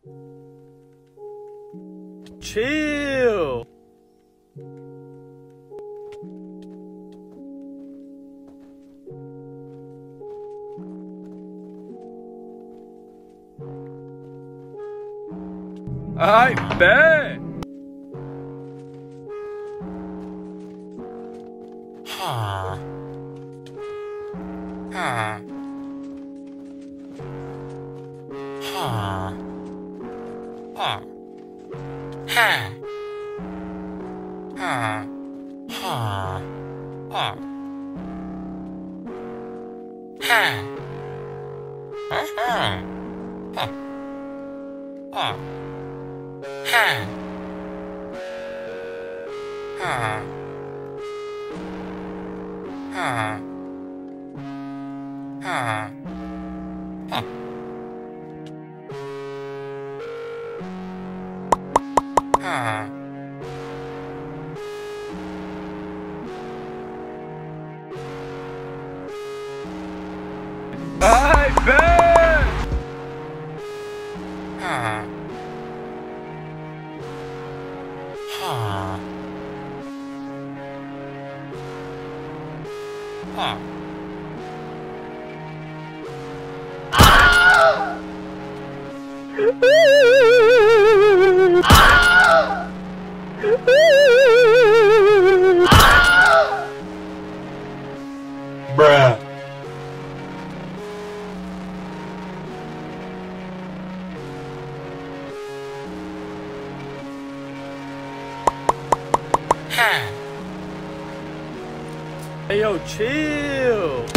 Chill. I bet. Huh. Huh. Huh. Huh. Huh. Huh. Huh. Huh. Huh. Uh-huh. Huh. Huh. Huh. Huh. Huh. Huh. Huh. Huh. I bet. Huh. Huh. Huh. Bruh. Huh. Hey, yo, chill.